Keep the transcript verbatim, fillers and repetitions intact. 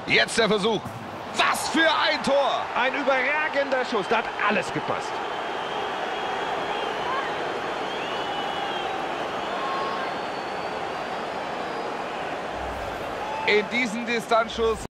Jetzt der Versuch. Was für ein Tor! Ein überragender Schuss, da hat alles gepasst. In diesen Distanzschuss